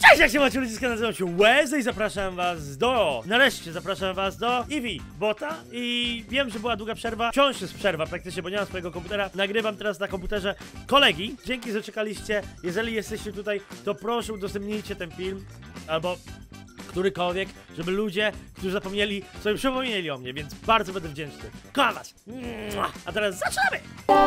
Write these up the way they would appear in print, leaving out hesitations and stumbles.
Cześć, jak się macie ludziska, nazywam się Wesley i nareszcie zapraszam was do Eevee bota i wiem, że była długa przerwa, wciąż jest przerwa praktycznie, bo nie mam swojego komputera, nagrywam teraz na komputerze kolegi, dzięki, że czekaliście, jeżeli jesteście tutaj, to proszę udostępnijcie ten film, albo którykolwiek, żeby ludzie, którzy zapomnieli, sobie przypomnieli o mnie, więc bardzo będę wdzięczny. Kocham was! A teraz zaczynamy!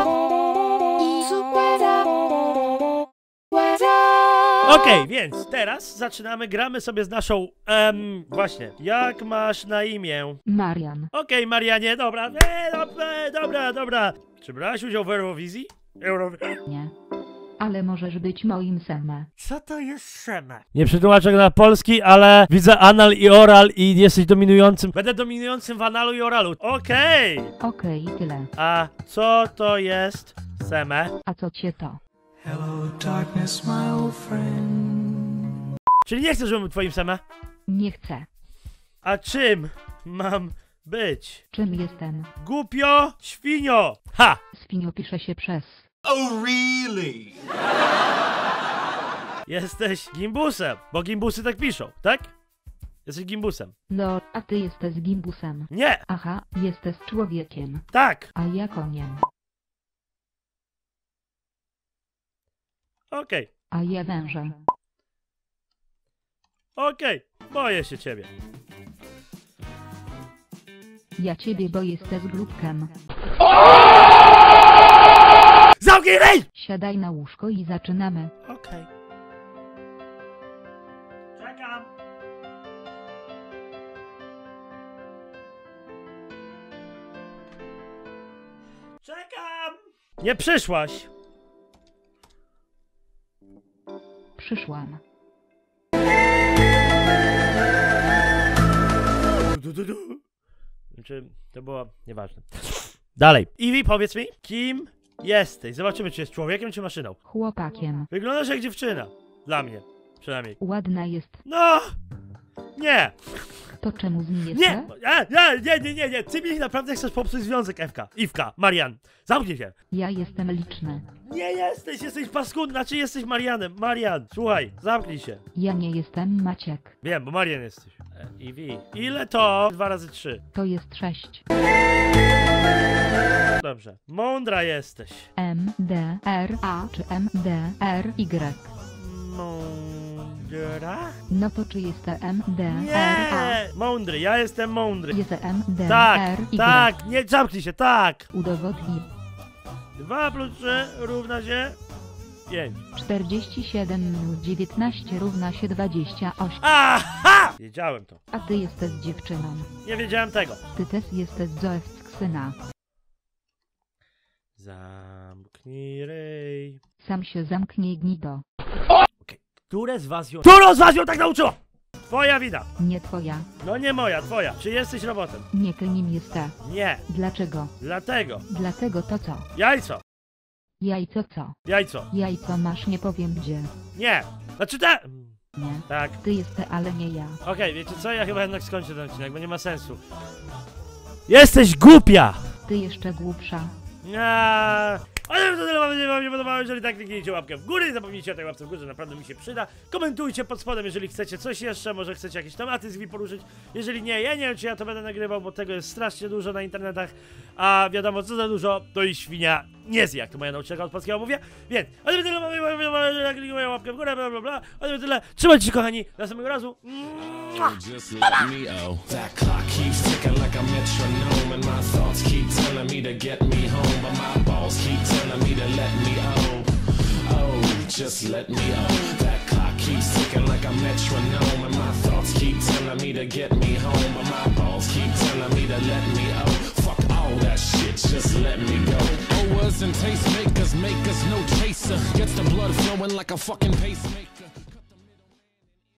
Okej, więc teraz zaczynamy, gramy sobie z naszą, właśnie, jak masz na imię? Marian. Okej, Marianie, dobra, dobra. Czy brałaś udział w Eurowizji? Nie. Ale możesz być moim Seme. Co to jest Seme? Nie przetłumaczę na polski, ale widzę anal i oral i jesteś dominującym. Będę dominującym w analu i oralu. Okej, Tyle. A co to jest Seme? A co cię to? Hello, darkness, my old friend. Czyli nie chcesz, żebym był twoim Seme? Nie chcę. A czym mam być? Czym jestem? Głupio, świnio! Ha! Spinio pisze się przez. Oh, really? Jesteś gimbusem, bo gimbusy tak piszą, tak? Jesteś gimbusem. No, a ty jesteś gimbusem. Nie! Aha, jesteś człowiekiem. Tak! A ja koniem. Okej, A ja wężem. okej, boję się ciebie. Ja ciebie, bo jesteś glupkiem. Zamknij ryj! Siadaj na łóżko i zaczynamy. Okej. Czekam. Czekam! Nie przyszłaś! Przyszłam. Znaczy, to było nieważne. Dalej. Eevee, powiedz mi, kim jesteś? Zobaczymy, czy jest człowiekiem, czy maszyną. Chłopakiem. Wyglądasz jak dziewczyna. Dla mnie, przynajmniej. Ładna jest. No! Nie! To czemu z niej Nie! jesteś? Nie! Ty mi naprawdę chcesz popsuć związek, Ewka. Iwka, Marian. Zamknij się. Ja jestem liczny. Nie jesteś paskudny, znaczy jesteś Marianem. Marian, słuchaj, zamknij się. Ja nie jestem Maciek. Wiem, bo Marian jesteś. Eevee. Ile to? 2 razy 3. To jest 6. Dobrze. Mądra jesteś. M-D-R-A czy M-D-R-Y? Mądra? No to czy jest M-D-R-A? Nie! Mądry, ja jestem mądry. Jest Tak, M-D-R-Y. tak, nie, zamknij się, tak. Udowodnij. 2 plus 3 równa się 5. 47 minus 19 równa się 28. Aha! Wiedziałem to. A ty jesteś dziewczyną. Nie wiedziałem tego. Ty też jesteś Zoewsksyna. Zamknij ryj. Sam się zamknij, gnido. Które z was ją tak nauczyło? Twoja wina. Nie twoja. No nie moja, twoja. Czy jesteś robotem? Nie ty nim jesteś. Nie. Dlaczego? Dlatego. Dlatego to co? Jajco. Jajco co? Jajco. Jajco masz, nie powiem gdzie. Nie. Znaczy te... Nie. Tak. Ty jesteś, ale nie ja. Okej, wiecie co? Ja chyba jednak skończę ten odcinek, bo nie ma sensu. Jesteś głupia! Ty jeszcze głupsza. Ale to tyle, mam nadzieję, że wam się podobało. Jeżeli tak, kliknijcie łapkę w górę, nie zapomnijcie o tej łapce w górze, naprawdę mi się przyda. Komentujcie pod spodem, jeżeli chcecie coś jeszcze, może chcecie jakieś tematy z Eevee poruszyć. Jeżeli nie, ja nie wiem, czy ja to będę nagrywał, bo tego jest strasznie dużo na internetach. A wiadomo, co za dużo, to i świnia nie zje, jak to moja nauczycielka od polskiego mówię. Więc, ale tyle, mam nadzieję, że łapkę w górę, bla bla bla. Ale tyle, trzymajcie się, kochani, do następnego razu. Just let me out. That clock keeps ticking like a metronome, and my thoughts keep telling me to get me home, but my balls keep telling me to let me just let me out. That clock keeps ticking like a metronome, and my thoughts keep telling me to get me home, but my balls keep telling me to let me out. Fuck all that shit, just let me go. Owers and tastemakers make us no chaser. Gets the blood flowing like a fucking pacemaker.